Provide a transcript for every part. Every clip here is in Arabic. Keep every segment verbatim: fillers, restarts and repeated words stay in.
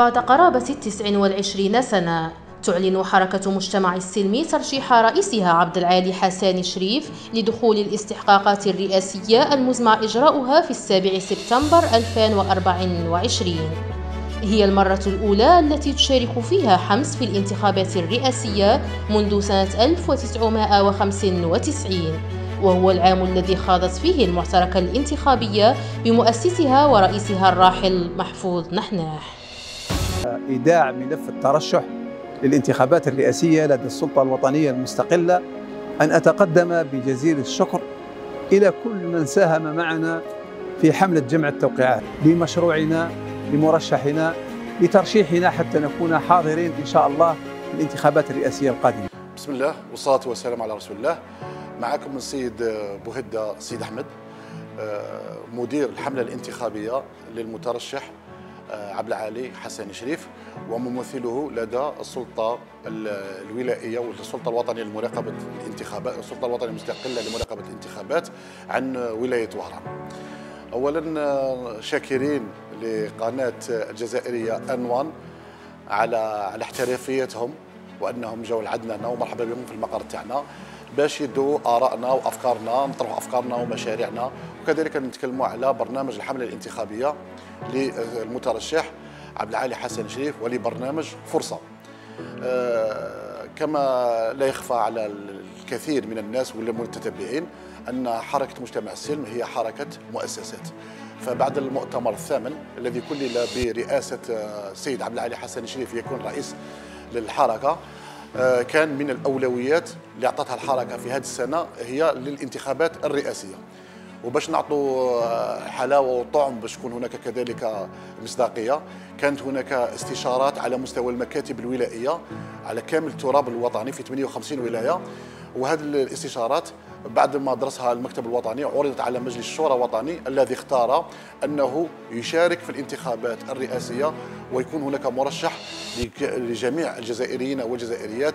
بعد قرابة تسع وعشرين سنة تعلن حركة مجتمع السلمي ترشيح رئيسها عبد العالي حسان شريف لدخول الاستحقاقات الرئاسية المزمع إجراؤها في السابع سبتمبر ألفين وأربعة وعشرين. هي المرة الأولى التي تشارك فيها حمص في الانتخابات الرئاسية منذ سنة ألف وتسعمائة وخمسة وتسعين، وهو العام الذي خاضت فيه المعترك الانتخابية بمؤسسها ورئيسها الراحل محفوظ نحناح. إيداع ملف الترشح للانتخابات الرئاسية لدى السلطة الوطنية المستقلة، أن أتقدم بجزيل الشكر إلى كل من ساهم معنا في حملة جمع التوقيعات لمشروعنا لمرشحنا لترشيحنا حتى نكون حاضرين إن شاء الله في الانتخابات الرئاسية القادمة. بسم الله والصلاة والسلام على رسول الله. معكم السيد بوهدة سيد أحمد، مدير الحملة الانتخابية للمترشح عبد العالي حسان شريف، وممثله لدى السلطة الولائية والسلطة الوطنية لمراقبة الانتخابات، السلطة الوطنية المستقلة لمراقبة الانتخابات عن ولاية وهران. أولا شاكرين لقناة الجزائرية أنوان على على احترافيتهم، وأنهم جاوا لعندنا ومرحبا بهم في المقر تاعنا باش يدوا آرائنا وأفكارنا، نطرحوا أفكارنا ومشاريعنا، وكذلك نتكلموا على برنامج الحملة الانتخابية للمترشح عبد العالي حسان شريف ولبرنامج فرصة. كما لا يخفى على الكثير من الناس والمتتبعين أن حركة مجتمع السلم هي حركة مؤسسات. فبعد المؤتمر الثامن الذي كلل برئاسة السيد عبد العالي حسان شريف يكون رئيس للحركة، كان من الأولويات اللي أعطتها الحركة في هذه السنة هي للانتخابات الرئاسية، وباش نعطوا حلاوة وطعم باش تكون هناك كذلك مصداقية، كانت هناك استشارات على مستوى المكاتب الولائية على كامل التراب الوطني في ثمانية وخمسين ولاية، وهذه الاستشارات بعد ما درسها المكتب الوطني عرضت على مجلس الشورى الوطني الذي اختار أنه يشارك في الانتخابات الرئاسية ويكون هناك مرشح لجميع الجزائريين والجزائريات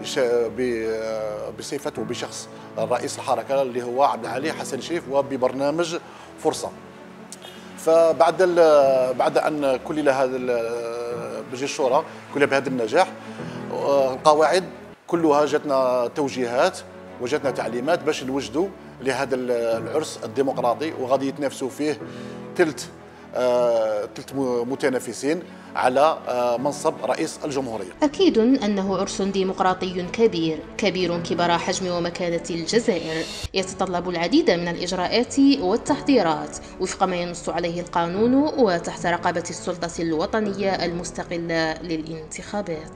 بصفته وبشخص رئيس الحركة اللي هو عبد العالي حسان شريف وببرنامج فرصة. فبعد بعد أن كلل هذا مجلس الشورى كلل بهذا النجاح، القواعد كلها جاتنا توجيهات وجاتنا تعليمات باش نوجدوا لهذا العرس الديمقراطي، وغادي يتنافسوا فيه ثلث ثلث متنافسين على منصب رئيس الجمهورية. أكيد أنه عرس ديمقراطي كبير كبير كبر حجم ومكانة الجزائر، يتطلب العديد من الإجراءات والتحضيرات وفق ما ينص عليه القانون وتحت رقابة السلطة الوطنية المستقلة للانتخابات.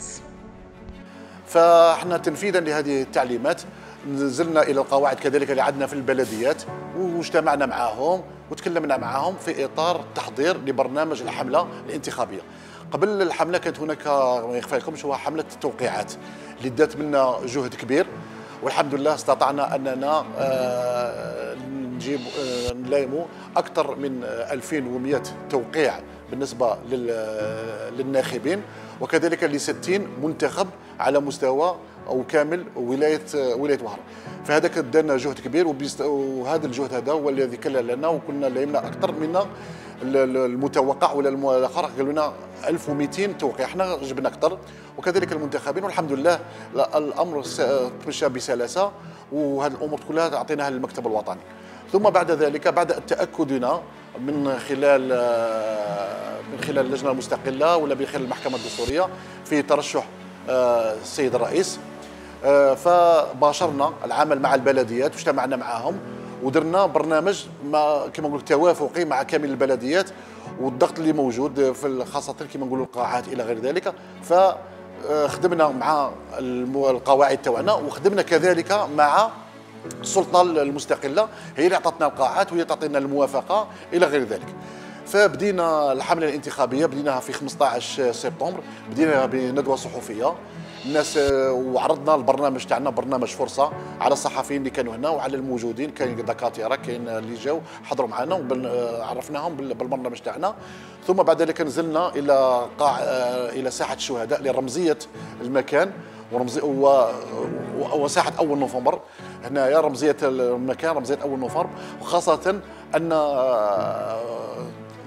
فاحنا تنفيذا لهذه التعليمات نزلنا الى القواعد كذلك اللي عندنا في البلديات واجتمعنا معهم وتكلمنا معهم في اطار التحضير لبرنامج الحمله الانتخابيه. قبل الحمله كانت هناك ما يخفى لكمش هو حمله التوقيعات اللي دات منا جهد كبير، والحمد لله استطعنا اننا نجيب نلايموا اكثر من ألفين ومئة توقيع بالنسبه للناخبين، وكذلك ل ستين منتخب على مستوى او كامل ولايه ولايه وهران. فهذاك دانا جهد كبير، وهذا الجهد هذا هو الذي كلل لنا، وكنا لايمنا اكثر من المتوقع ولا الاخر، قالوا لنا ألف ومئتين توقيع، احنا جبنا اكثر، وكذلك المنتخبين، والحمد لله الامر تمشى بسلاسه، وهذه الامور كلها اعطيناها للمكتب الوطني. ثم بعد ذلك بعد تاكدنا من خلال من خلال اللجنه المستقله ولا من خلال المحكمه الدستوريه في ترشح السيد الرئيس، فباشرنا العمل مع البلديات واجتمعنا معهم ودرنا برنامج ما كما نقول توافقي مع كامل البلديات، والضغط اللي موجود في خاصه كما نقولوا القاعات الى غير ذلك. فخدمنا مع القواعد تاعنا، وخدمنا كذلك مع السلطه المستقله هي اللي عطاتنا القاعات وهي تعطينا الموافقه الى غير ذلك. فبدينا الحمله الانتخابيه بديناها في خمسطاش سبتمبر، بدينا بندوه صحفيه الناس وعرضنا البرنامج تاعنا برنامج فرصه على الصحفيين اللي كانوا هنا وعلى الموجودين، كاين دكاتره كاين اللي جاوا حضروا معنا وعرفناهم بالبرنامج تاعنا. ثم بعد ذلك نزلنا الى قاع الى ساحه الشهداء لرمزيه المكان ورمزيه وساحه اول نوفمبر. هنايا رمزيه المكان رمزيه اول نوفمبر، وخاصه ان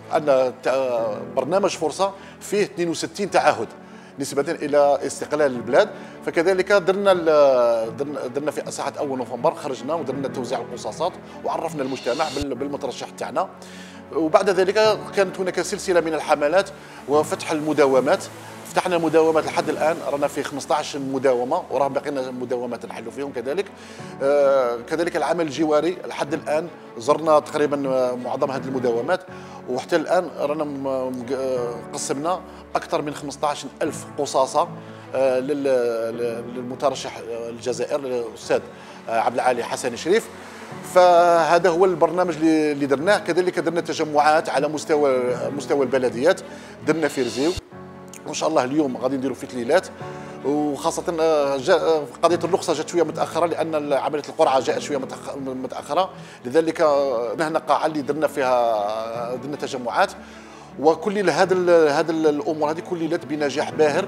ان برنامج فرصه فيه اثنين وستين تعهد نسبة إلى استقلال البلاد. فكذلك درنا درنا في ساعة أول نوفمبر خرجنا ودرنا توزيع القصاصات وعرفنا المجتمع بالمترشح تاعنا. وبعد ذلك كانت هناك سلسلة من الحملات وفتح المداومات. فتحنا مداومات لحد الان رانا في خمسطاش مداومه وراه باقينا مداومات نحلوا فيهم كذلك. آه كذلك العمل الجواري لحد الان زرنا تقريبا معظم هذه المداومات، وحتى الان رانا قسمنا اكثر من خمسطاش ألف قصاصه آه للمترشح الجزائر الاستاذ عبد العالي حسن شريف. فهذا هو البرنامج اللي درناه. كذلك درنا تجمعات على مستوى مستوى البلديات، درنا في رزيو وان شاء الله اليوم غادي نديروا في تليلات. وخاصه قضيه الرخصه جات شويه متاخره لان عمليه القرعه جاءت شويه متاخره، لذلك نحن قاعه اللي درنا فيها درنا تجمعات. وكل هذا هذا الامور هذه كللت بنجاح باهر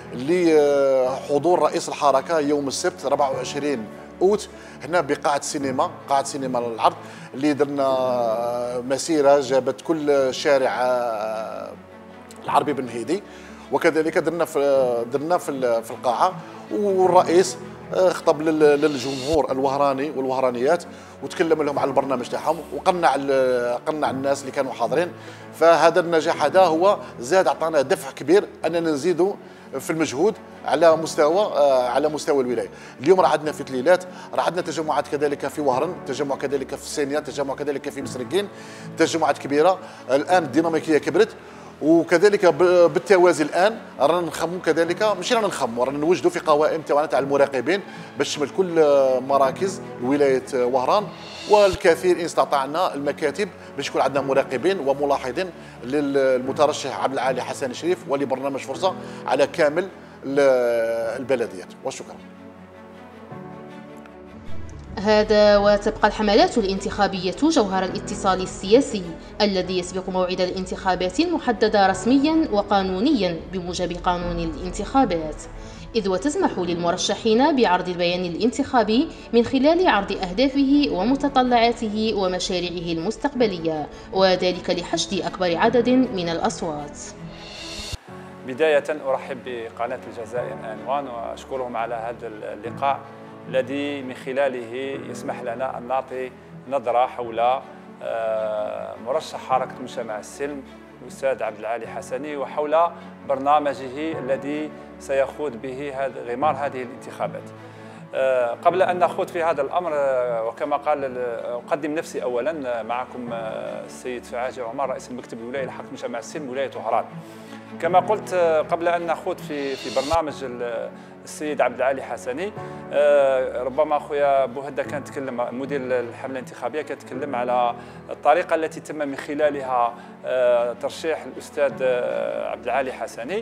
لحضور رئيس الحركه يوم السبت أربعة وعشرين أوت هنا بقاعه سينما قاعه سينما العرض، اللي درنا مسيره جابت كل شارع العربي بن هيدي. وكذلك درنا في درنا في في القاعه، والرئيس خطب للجمهور الوهراني والوهرانيات وتكلم لهم على البرنامج تاعهم وقنع قنع الناس اللي كانوا حاضرين. فهذا النجاح هذا هو زاد عطانا دفع كبير اننا نزيدوا في المجهود على مستوى على مستوى الولايه. اليوم راه عندنا في تليلات، راه عندنا تجمعات كذلك في وهران، تجمع كذلك في سينيا، تجمع كذلك في مسرقين، تجمعات كبيره. الان الديناميكيه كبرت، وكذلك بالتوازي الان رانا نخمو كذلك ماشي رانا نخمو رانا نوجدوا في قوائم تاعنا تاع المراقبين باش تشمل كل مراكز ولايه وهران، والكثير ان استطعنا المكاتب باش يكون عندنا مراقبين وملاحظين للمترشح عبد العالي حسن شريف ولبرنامج فرصه على كامل البلديات. وشكرا. هذا وتبقى الحملات الانتخابية جوهر الاتصال السياسي الذي يسبق موعد الانتخابات المحددة رسميا وقانونيا بموجب قانون الانتخابات، إذ وتسمح للمرشحين بعرض البيان الانتخابي من خلال عرض أهدافه ومتطلعاته ومشاريعه المستقبلية، وذلك لحشد أكبر عدد من الأصوات. بداية أرحب بقناة الجزائر عنوان وأشكرهم على هذا اللقاء الذي من خلاله يسمح لنا أن نعطي نظرة حول مرشح حركة مجتمع السلم الأستاذ عبد العالي حسني وحول برنامجه الذي سيخوض به غمار هذه الانتخابات. قبل أن نخوض في هذا الأمر وكما قال أقدم نفسي أولا، معكم السيد فعاجي عمر رئيس المكتب الولايي لحركة مجتمع السلم ولاية وهران. كما قلت قبل أن نخوض في في برنامج السيد عبد العالي حسني، ربما خويا بوهده كان تكلم مدير الحمله الانتخابيه كان تكلم على الطريقه التي تم من خلالها ترشيح الاستاذ عبد العالي حسني،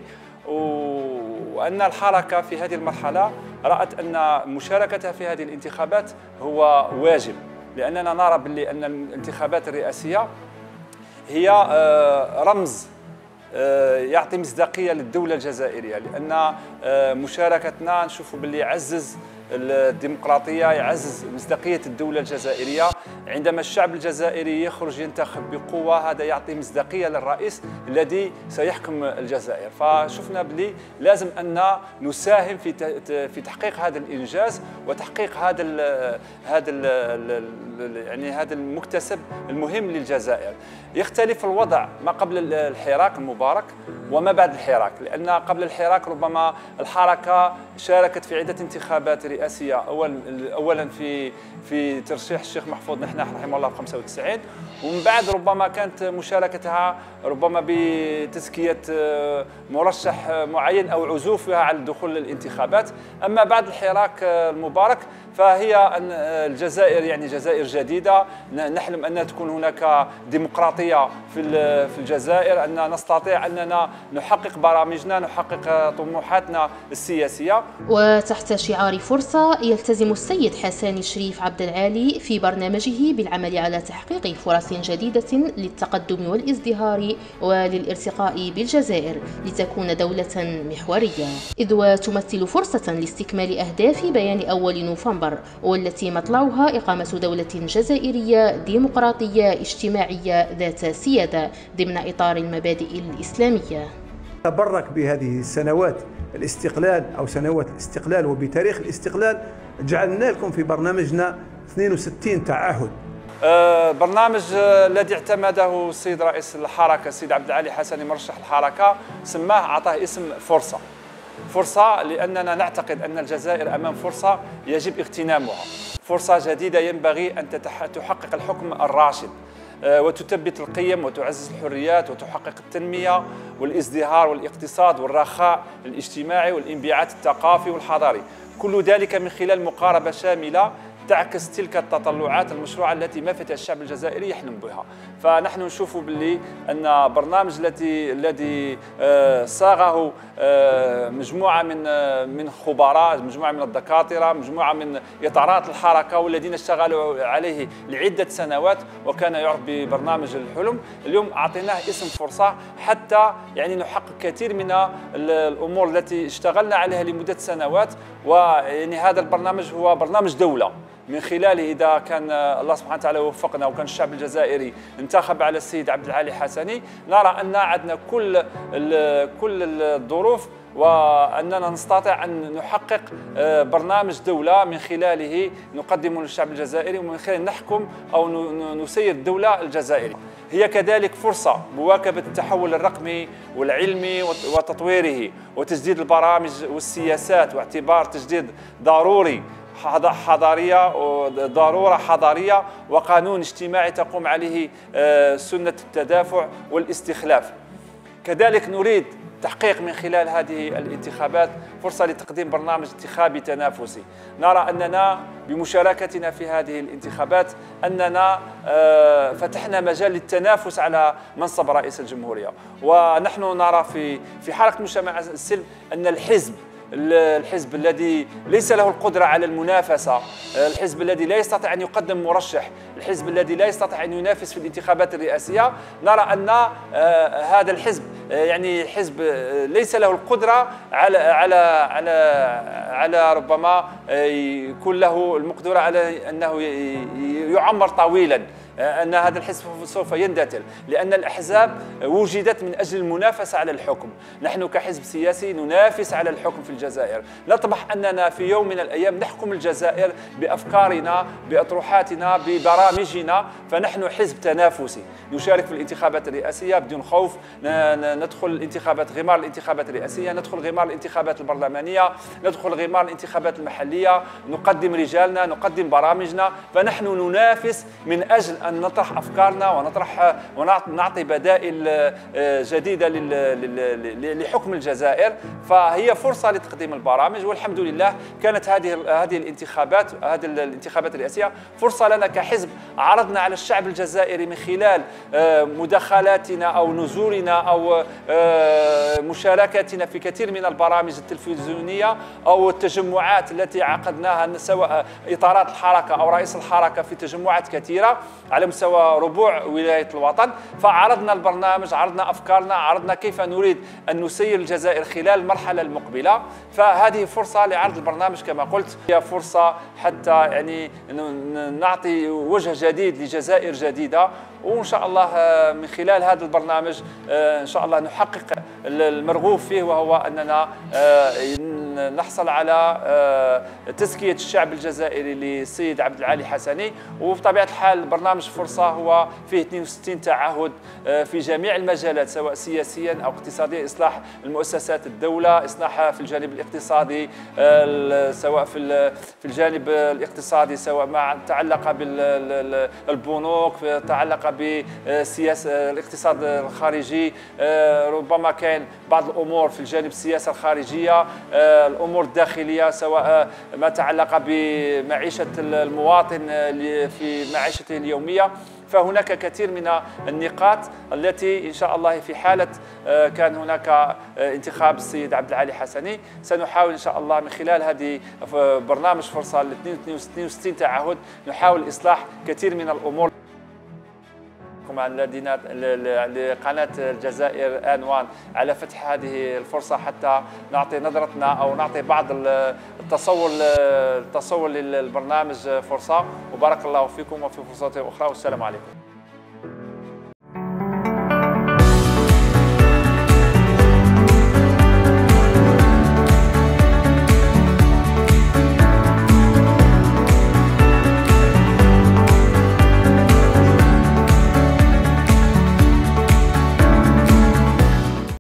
وان الحركه في هذه المرحله رات ان مشاركتها في هذه الانتخابات هو واجب، لاننا نرى باللي ان الانتخابات الرئاسيه هي رمز يعطي مصداقيه للدوله الجزائريه، لان مشاركتنا نشوفوا باللي يعزز الديمقراطيه، يعزز مصداقيه الدوله الجزائريه. عندما الشعب الجزائري يخرج ينتخب بقوه هذا يعطي مصداقيه للرئيس الذي سيحكم الجزائر. فشفنا باللي لازم ان نساهم في في تحقيق هذا الانجاز وتحقيق هذا ال هذا ال يعني هذا المكتسب المهم للجزائر. يختلف الوضع ما قبل الحراك المبارك وما بعد الحراك، لأن قبل الحراك ربما الحركة شاركت في عدة انتخابات رئاسية، أول أولا في في ترشيح الشيخ محفوظ نحناح رحمه الله في خمسة وتسعين، ومن بعد ربما كانت مشاركتها ربما بتزكية مرشح معين أو عزوفها على الدخول للانتخابات. أما بعد الحراك المبارك فهي أن الجزائر يعني جزائر جديدة، نحلم أن تكون هناك ديمقراطية في في الجزائر، أن نستطيع أننا نحقق برامجنا، نحقق طموحاتنا السياسية. وتحت شعار فرصة الفرصة يلتزم السيد حساني شريف عبد العالي في برنامجه بالعمل على تحقيق فرص جديدة للتقدم والازدهار وللارتقاء بالجزائر لتكون دولة محورية، إذ وتمثل فرصة لاستكمال أهداف بيان أول نوفمبر، والتي مطلعها إقامة دولة جزائرية ديمقراطية اجتماعية ذات سيادة ضمن إطار المبادئ الإسلامية. تبرك بهذه السنوات الاستقلال أو سنوات الاستقلال، وبتاريخ الاستقلال جعلنا لكم في برنامجنا اثنين وستين تعهد. برنامج الذي اعتمده السيد رئيس الحركة السيد عبد العالي حساني مرشح الحركة سماه أعطاه اسم فرصة. فرصة لأننا نعتقد أن الجزائر أمام فرصة يجب اغتنامها، فرصة جديدة ينبغي أن تحقق الحكم الراشد وتثبت القيم وتعزز الحريات وتحقق التنمية والازدهار والاقتصاد والرخاء الاجتماعي والانبعاث الثقافي والحضاري، كل ذلك من خلال مقاربة شاملة تعكس تلك التطلعات المشروعة التي ما فتح الشعب الجزائري يحلم بها. فنحن نشوف باللي أن برنامج الذي الذي صاغه مجموعة من من خبراء، مجموعة من الدكاترة، مجموعة من إطارات الحركة والذين اشتغلوا عليه لعدة سنوات وكان يعرف ببرنامج الحلم، اليوم أعطيناه اسم فرصة حتى يعني نحقق كثير من الأمور التي اشتغلنا عليها لمدة سنوات. ويعني هذا البرنامج هو برنامج دولة، من خلاله إذا كان الله سبحانه وتعالى وفقنا وكان الشعب الجزائري انتخب على السيد عبد العالي حساني، نرى أن عندنا كل كل الظروف وأننا نستطيع أن نحقق برنامج دولة من خلاله نقدم للشعب الجزائري ومن خلاله نحكم أو نسير الدولة الجزائرية. هي كذلك فرصة مواكبة التحول الرقمي والعلمي وتطويره وتجديد البرامج والسياسات، واعتبار تجديد ضروري حضارية ضرورة حضارية وقانون اجتماعي تقوم عليه سنة التدافع والاستخلاف. كذلك نريد تحقيق من خلال هذه الانتخابات فرصة لتقديم برنامج انتخابي تنافسي. نرى أننا بمشاركتنا في هذه الانتخابات أننا فتحنا مجال للتنافس على منصب رئيس الجمهورية، ونحن نرى في في حركة مجتمع السلم أن الحزب الحزب الذي ليس له القدرة على المنافسة، الحزب الذي لا يستطيع أن يقدم مرشح، الحزب الذي لا يستطيع أن ينافس في الانتخابات الرئاسية، نرى أن هذا الحزب يعني حزب ليس له القدرة على على على على ربما يكون له المقدرة على أنه يعمر طويلا، أن هذا الحزب سوف يندثر، لأن الأحزاب وجدت من أجل المنافسة على الحكم. نحن كحزب سياسي ننافس على الحكم في الجزائر، نطمح أننا في يوم من الأيام نحكم الجزائر بأفكارنا بأطروحاتنا ببرامجنا، فنحن حزب تنافسي نشارك في الانتخابات الرئاسية بدون خوف، ندخل الانتخابات غمار الانتخابات الرئاسية، ندخل غمار الانتخابات البرلمانية، ندخل غمار الانتخابات المحلية، نقدم رجالنا، نقدم برامجنا، فنحن ننافس من أجل أن نطرح أفكارنا ونطرح ونعطي بدائل جديدة لحكم الجزائر. فهي فرصة لتقديم البرامج، والحمد لله كانت هذه هذه الانتخابات هذه الانتخابات الرئاسية فرصة لنا كحزب عرضنا على الشعب الجزائري من خلال مداخلاتنا أو نزولنا أو مشاركتنا في كثير من البرامج التلفزيونية أو التجمعات التي عقدناها سواء إطارات الحركة أو رئيس الحركة في تجمعات كثيرة على مستوى ربوع ولاية الوطن. فعرضنا البرنامج، عرضنا أفكارنا، عرضنا كيف نريد أن نسير الجزائر خلال المرحلة المقبلة. فهذه فرصة لعرض البرنامج كما قلت، هي فرصة حتى يعني نعطي وجه جديد لجزائر جديدة، وإن شاء الله من خلال هذا البرنامج إن شاء الله نحقق المرغوب فيه، وهو أننا نحصل على تزكية الشعب الجزائري للسيد عبد العالي حساني. وبطبيعة الحال برنامج فرصة هو فيه اثنين وستين تعهد في جميع المجالات سواء سياسيا أو اقتصاديا، إصلاح المؤسسات الدولة، إصلاحها في الجانب الاقتصادي سواء في في الجانب الاقتصادي سواء ما تعلق بالبنوك، تعلق بالسياسة الاقتصاد الخارجي، ربما كان بعض الأمور في الجانب السياسة الخارجية، الأمور الداخلية، سواء ما تعلق بمعيشة المواطن في معيشته اليومية. فهناك كثير من النقاط التي إن شاء الله في حالة كان هناك انتخاب السيد عبد العالي حسني سنحاول إن شاء الله من خلال هذه برنامج فرصة ل اثنين وستين تعهد نحاول إصلاح كثير من الأمور. لقناة الجزائر آن على فتح هذه الفرصة حتى نعطي نظرتنا أو نعطي بعض التصور التصور للبرنامج فرصة. وبارك الله فيكم وفي فرصة أخرى، والسلام عليكم.